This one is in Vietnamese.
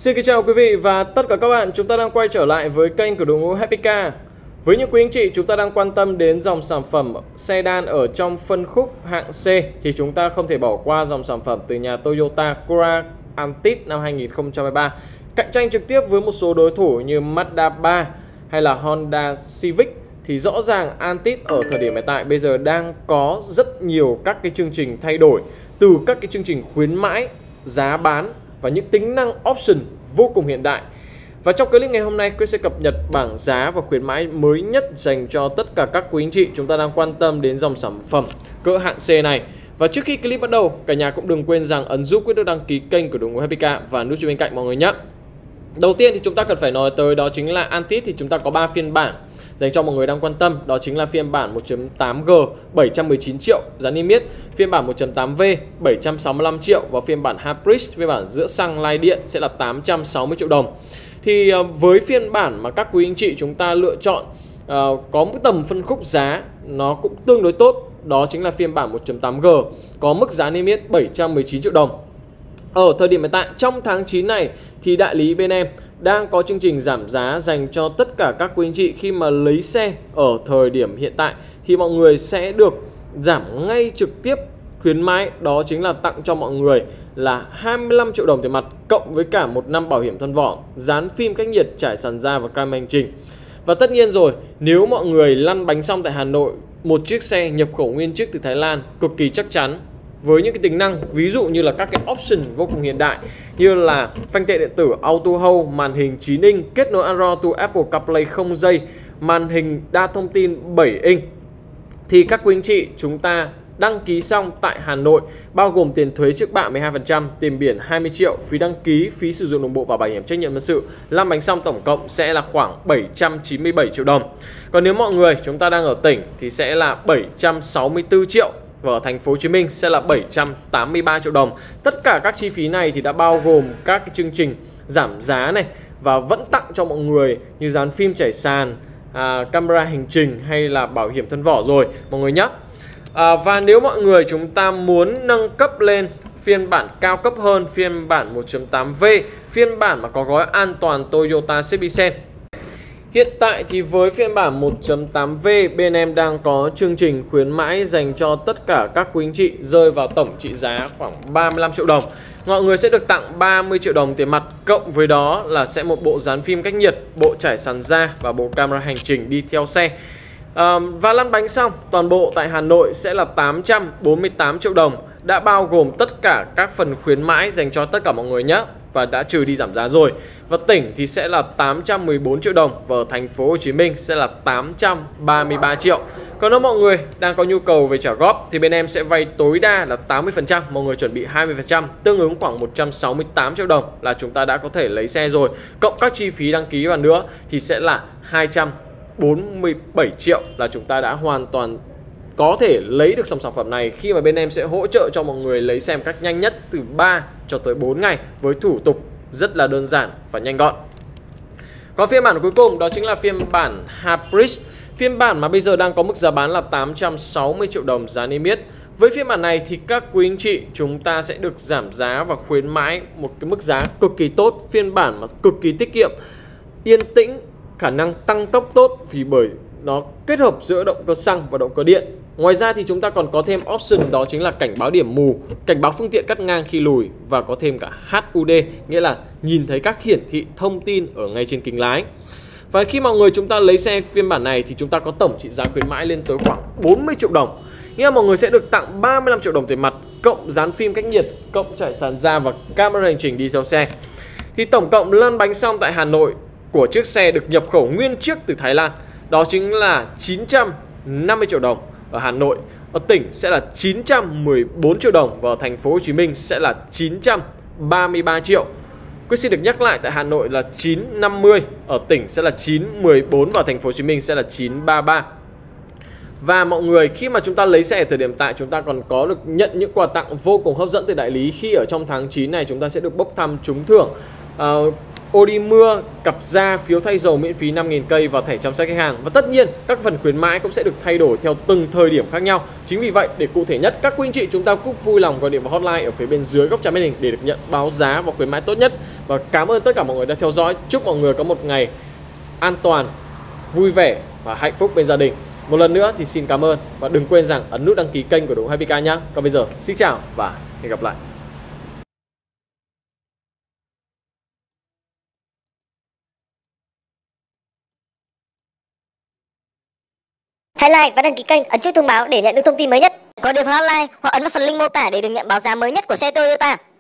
Xin kính chào quý vị và tất cả các bạn, chúng ta đang quay trở lại với kênh của đội ngũ Happy Car. Với những quý anh chị chúng ta đang quan tâm đến dòng sản phẩm sedan ở trong phân khúc hạng C thì chúng ta không thể bỏ qua dòng sản phẩm từ nhà Toyota Corolla Altis năm 2023. Cạnh tranh trực tiếp với một số đối thủ như Mazda 3 hay là Honda Civic thì rõ ràng Altis ở thời điểm hiện tại bây giờ đang có rất nhiều các cái chương trình thay đổi, từ các cái chương trình khuyến mãi, giá bán và những tính năng option vô cùng hiện đại. Và trong clip ngày hôm nay, Chris sẽ cập nhật bảng giá và khuyến mãi mới nhất dành cho tất cả các quý anh chị chúng ta đang quan tâm đến dòng sản phẩm cỡ hạng C này. Và trước khi clip bắt đầu, cả nhà cũng đừng quên rằng ấn giúp Chris đăng ký kênh của đội ngũ Happy Car và nút chuông bên cạnh mọi người nhé. Đầu tiên thì chúng ta cần phải nói tới đó chính là Altis thì chúng ta có 3 phiên bản dành cho mọi người đang quan tâm. Đó chính là phiên bản 1.8G 719 triệu giá niêm yết, phiên bản 1.8V 765 triệu và phiên bản Hybrid, phiên bản giữa xăng lai điện sẽ là 860 triệu đồng. Thì với phiên bản mà các quý anh chị chúng ta lựa chọn có một tầm phân khúc giá nó cũng tương đối tốt, đó chính là phiên bản 1.8G có mức giá niêm yết 719 triệu đồng. Ở thời điểm hiện tại trong tháng 9 này thì đại lý bên em đang có chương trình giảm giá dành cho tất cả các quý anh chị khi mà lấy xe ở thời điểm hiện tại thì mọi người sẽ được giảm ngay trực tiếp khuyến mãi, đó chính là tặng cho mọi người là 25 triệu đồng tiền mặt cộng với cả 1 năm bảo hiểm thân vỏ, dán phim cách nhiệt, trải sàn da và camera hành trình. Và tất nhiên rồi, nếu mọi người lăn bánh xong tại Hà Nội một chiếc xe nhập khẩu nguyên chiếc từ Thái Lan cực kỳ chắc chắn với những cái tính năng ví dụ như là các cái option vô cùng hiện đại như là phanh tệ điện tử Auto Hold, màn hình 9 inch kết nối Android to Apple CarPlay không dây, màn hình đa thông tin 7 inch thì các quý anh chị chúng ta đăng ký xong tại Hà Nội bao gồm tiền thuế trước bạ 12%, tiền biển 20 triệu, phí đăng ký, phí sử dụng đồng bộ và bảo hiểm trách nhiệm dân sự, lăn bánh xong tổng cộng sẽ là khoảng 797 triệu đồng. Còn nếu mọi người chúng ta đang ở tỉnh thì sẽ là 764 triệu và ở thành phố Hồ Chí Minh sẽ là 783 triệu đồng. Tất cả các chi phí này thì đã bao gồm các cái chương trình giảm giá này và vẫn tặng cho mọi người như dán phim trải sàn, camera hành trình hay là bảo hiểm thân vỏ rồi mọi người nhé. Và nếu mọi người chúng ta muốn nâng cấp lên phiên bản cao cấp hơn, phiên bản 1.8V, phiên bản mà có gói an toàn Toyota Safety Sense, hiện tại thì với phiên bản 1.8V bên em đang có chương trình khuyến mãi dành cho tất cả các quý anh chị rơi vào tổng trị giá khoảng 35 triệu đồng. Mọi người sẽ được tặng 30 triệu đồng tiền mặt cộng với đó là sẽ một bộ dán phim cách nhiệt, bộ trải sàn da và bộ camera hành trình đi theo xe. Và lăn bánh xong toàn bộ tại Hà Nội sẽ là 848 triệu đồng, đã bao gồm tất cả các phần khuyến mãi dành cho tất cả mọi người nhé và đã trừ đi giảm giá rồi. Và tỉnh thì sẽ là 814 triệu đồng và ở thành phố Hồ Chí Minh sẽ là 833 triệu. Còn nếu mọi người đang có nhu cầu về trả góp thì bên em sẽ vay tối đa là 80%, mọi người chuẩn bị 20%, tương ứng khoảng 168 triệu đồng là chúng ta đã có thể lấy xe rồi. Cộng các chi phí đăng ký vào nữa thì sẽ là 247 triệu là chúng ta đã hoàn toàn có thể lấy được dòng sản phẩm này, khi mà bên em sẽ hỗ trợ cho mọi người lấy xe một cách nhanh nhất từ 3 cho tới 4 ngày với thủ tục rất là đơn giản và nhanh gọn. Còn phiên bản cuối cùng đó chính là phiên bản Hybrid, phiên bản mà bây giờ đang có mức giá bán là 860 triệu đồng giá niêm yết. Với phiên bản này thì các quý anh chị chúng ta sẽ được giảm giá và khuyến mãi một cái mức giá cực kỳ tốt, phiên bản mà cực kỳ tiết kiệm, yên tĩnh, khả năng tăng tốc tốt vì bởi nó kết hợp giữa động cơ xăng và động cơ điện. Ngoài ra thì chúng ta còn có thêm option đó chính là cảnh báo điểm mù, cảnh báo phương tiện cắt ngang khi lùi và có thêm cả HUD, nghĩa là nhìn thấy các hiển thị thông tin ở ngay trên kính lái. Và khi mọi người chúng ta lấy xe phiên bản này thì chúng ta có tổng trị giá khuyến mãi lên tới khoảng 40 triệu đồng. Nghĩa là mọi người sẽ được tặng 35 triệu đồng tiền mặt cộng dán phim cách nhiệt, cộng trải sàn da và camera hành trình đi theo xe. Thì tổng cộng lăn bánh xong tại Hà Nội của chiếc xe được nhập khẩu nguyên chiếc từ Thái Lan đó chính là 950 triệu đồng ở Hà Nội, ở tỉnh sẽ là 914 triệu đồng và ở thành phố Hồ Chí Minh sẽ là 933 triệu. Quyết xin được nhắc lại, tại Hà Nội là 950, ở tỉnh sẽ là 914 và thành phố Hồ Chí Minh sẽ là 933. Và mọi người khi mà chúng ta lấy xe ở thời điểm hiện tại chúng ta còn có được nhận những quà tặng vô cùng hấp dẫn từ đại lý, khi ở trong tháng 9 này chúng ta sẽ được bốc thăm trúng thưởng ô đi mưa, cặp da, phiếu thay dầu miễn phí 5.000 cây và thẻ chăm sóc khách hàng. Và tất nhiên các phần khuyến mãi cũng sẽ được thay đổi theo từng thời điểm khác nhau. Chính vì vậy để cụ thể nhất, các quý anh chị chúng ta cũng vui lòng gọi điện vào hotline ở phía bên dưới góc chạm màn hình để được nhận báo giá và khuyến mãi tốt nhất. Và cảm ơn tất cả mọi người đã theo dõi. Chúc mọi người có một ngày an toàn, vui vẻ và hạnh phúc bên gia đình. Một lần nữa thì xin cảm ơn và đừng quên rằng ấn nút đăng ký kênh của Đội Happy Car nhé. Còn bây giờ xin chào và hẹn gặp lại. Hãy like và đăng ký kênh, ấn chuông thông báo để nhận được thông tin mới nhất. Gọi điện vào hotline hoặc ấn vào phần link mô tả để được nhận báo giá mới nhất của xe Toyota.